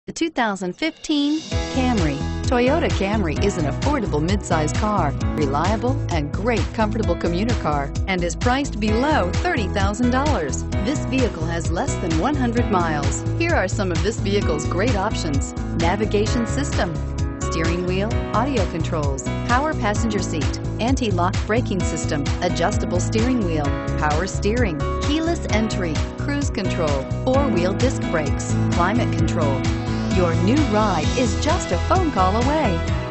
The 2015 Camry. Toyota Camry is an affordable midsize car, reliable and great comfortable commuter car, and is priced below $30,000. This vehicle has less than 100 miles. Here are some of this vehicle's great options: navigation system, steering wheel audio controls, power passenger seat, anti-lock braking system, adjustable steering wheel, power steering, keyless entry, cruise control, four-wheel disc brakes, climate control. Your new ride is just a phone call away.